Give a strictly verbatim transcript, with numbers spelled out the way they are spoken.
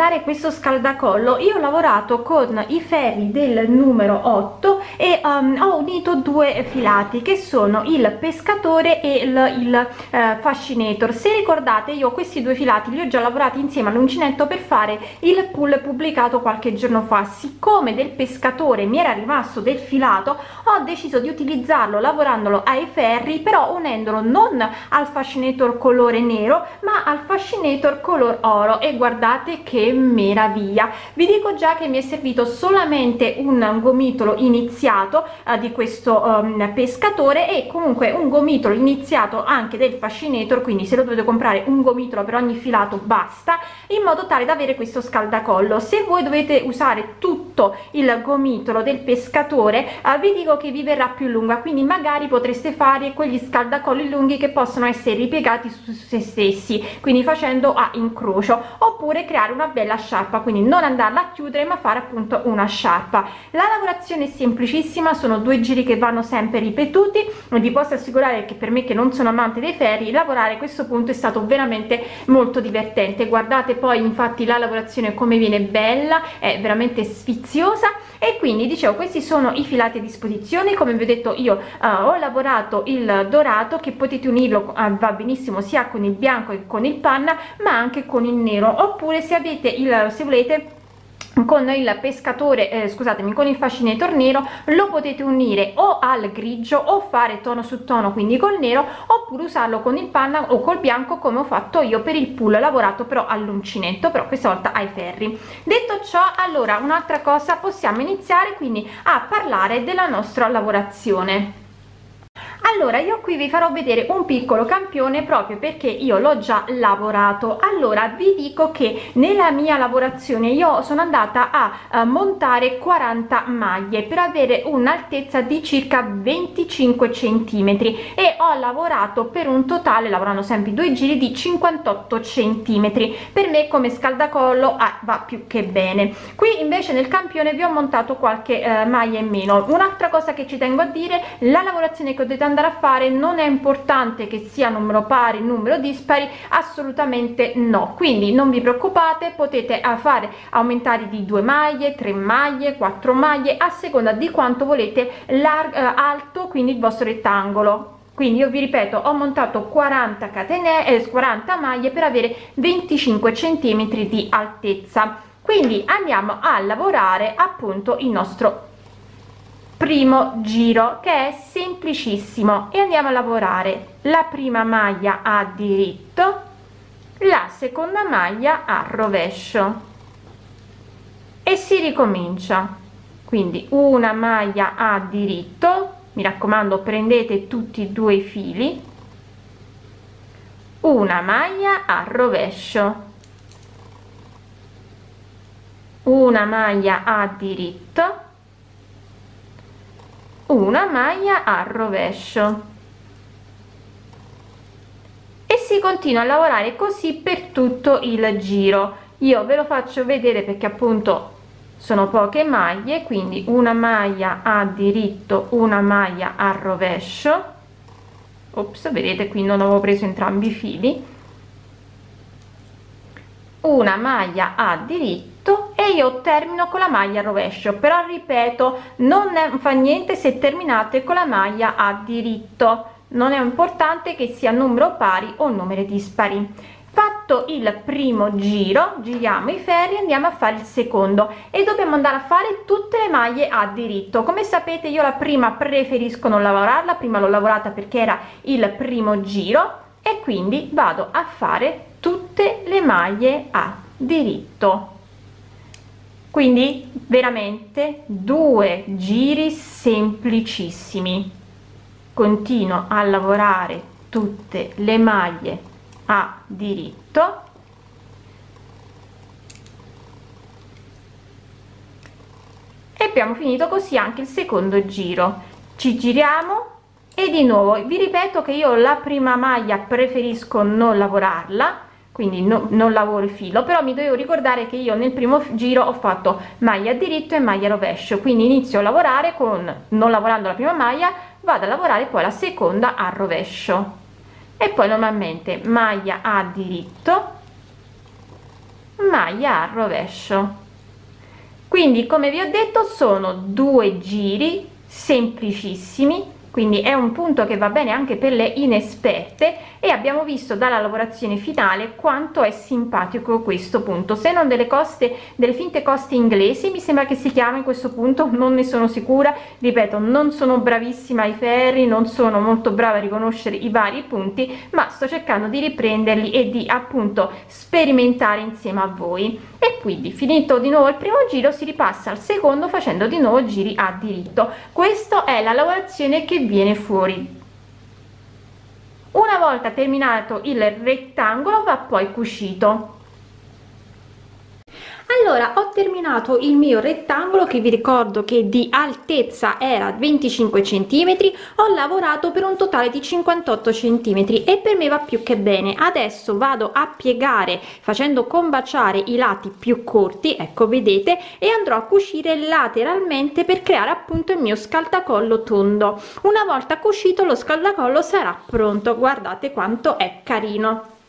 realizzare questo scaldacollo io ho lavorato con i ferri del numero otto e um, ho unito due filati che sono il pescatore e il, il uh, fascinator. Se ricordate, io questi due filati li ho già lavorati insieme all'uncinetto per fare il pull pubblicato qualche giorno fa. Siccome del pescatore mi era rimasto del filato, ho deciso di utilizzarlo lavorandolo ai ferri, però unendolo non al fascinator colore nero ma al fascinator color oro, e guardate che meraviglia. Vi dico già che mi è servito solamente un gomitolo iniziato uh, di questo um, pescatore, e comunque un gomitolo iniziato anche del fascinator, quindi se lo dovete comprare un gomitolo per ogni filato basta, in modo tale da avere questo scaldacollo. Se voi dovete usare tutto il gomitolo del pescatore, uh, vi dico che vi verrà più lunga, quindi magari potreste fare quegli scaldacolli lunghi che possono essere ripiegati su se stessi, quindi facendo a incrocio, oppure creare una bella sciarpa, quindi non andarla a chiudere ma fare appunto una sciarpa. La lavorazione è semplicissima, sono due giri che vanno sempre ripetuti. Vi posso assicurare che per me, che non sono amante dei ferri, lavorare a questo punto è stato veramente molto divertente. Guardate poi infatti la lavorazione come viene bella, è veramente sfiziosa. E quindi dicevo, questi sono i filati a disposizione. Come vi ho detto, io uh, ho lavorato il dorato, che potete unirlo, uh, va benissimo sia con il bianco che con il panna, ma anche con il nero, oppure se avete il, se volete, con il pescatore, eh, scusatemi, con il fascinator nero, lo potete unire o al grigio o fare tono su tono, quindi col nero, oppure usarlo con il panna o col bianco, come ho fatto io per il pull lavorato però all'uncinetto, però questa volta ai ferri. Detto ciò, allora un'altra cosa, possiamo iniziare quindi a parlare della nostra lavorazione. Allora, io qui vi farò vedere un piccolo campione proprio perché io l'ho già lavorato. Allora, vi dico che nella mia lavorazione io sono andata a, a montare quaranta maglie per avere un'altezza di circa venticinque centimetri, e ho lavorato per un totale, lavorando sempre due giri, di cinquantotto centimetri. Per me come scaldacollo ah, va più che bene. Qui invece nel campione vi ho montato qualche eh, maglia in meno. Un'altra cosa che ci tengo a dire: la lavorazione che dovete andare a fare non è importante che sia numero pari, numero dispari, assolutamente no, quindi non vi preoccupate, potete fare aumentare di due maglie, tre maglie, quattro maglie, a seconda di quanto volete largo, eh, alto, quindi il vostro rettangolo. Quindi io vi ripeto, ho montato quaranta catenelle, eh, quaranta maglie per avere venticinque centimetri di altezza. Quindi andiamo a lavorare appunto il nostro primo giro, che è semplicissimo, e andiamo a lavorare la prima maglia a diritto, la seconda maglia a rovescio, e si ricomincia. Quindi una maglia a diritto, mi raccomando prendete tutti e due i fili, una maglia a rovescio, una maglia a diritto, una maglia a rovescio, e si continua a lavorare così per tutto il giro. Io ve lo faccio vedere perché appunto sono poche maglie, quindi una maglia a diritto, una maglia a rovescio. Ops, vedete qui non avevo preso entrambi i fili, una maglia a diritto, e io termino con la maglia a rovescio. Però ripeto, non fa niente se terminate con la maglia a diritto, non è importante che sia numero pari o numeri dispari. Fatto il primo giro, giriamo i ferri, andiamo a fare il secondo, e dobbiamo andare a fare tutte le maglie a diritto. Come sapete, io la prima preferisco non lavorarla, prima l'ho lavorata perché era il primo giro, e quindi vado a fare tutte le maglie a diritto. Quindi veramente due giri semplicissimi. Continuo a lavorare tutte le maglie a diritto, e abbiamo finito così anche il secondo giro. Ci giriamo e di nuovo vi ripeto che io la prima maglia preferisco non lavorarla, quindi no, non lavoro il filo, però mi devo ricordare che io nel primo giro ho fatto maglia a diritto e maglia a rovescio, quindi inizio a lavorare con, non lavorando la prima maglia, vado a lavorare poi la seconda a rovescio, e poi normalmente maglia a diritto, maglia al rovescio. Quindi, come vi ho detto, sono due giri semplicissimi, quindi è un punto che va bene anche per le inesperte, e abbiamo visto dalla lavorazione finale quanto è simpatico questo punto. Se non delle coste, delle finte coste inglesi, mi sembra che si chiami questo punto, non ne sono sicura, ripeto, non sono bravissima ai ferri, non sono molto brava a riconoscere i vari punti, ma sto cercando di riprenderli e di appunto sperimentare insieme a voi. E quindi, finito di nuovo il primo giro, si ripassa al secondo facendo di nuovo giri a diritto. Questa è la lavorazione che viene fuori. Una volta terminato il rettangolo va poi cucito. Allora, ho terminato il mio rettangolo, che vi ricordo che di altezza era venticinque centimetri, ho lavorato per un totale di cinquantotto centimetri e per me va più che bene. Adesso vado a piegare facendo combaciare i lati più corti, ecco, vedete, e andrò a cucire lateralmente per creare appunto il mio scaldacollo tondo. Una volta cucito lo scaldacollo sarà pronto, guardate quanto è carino.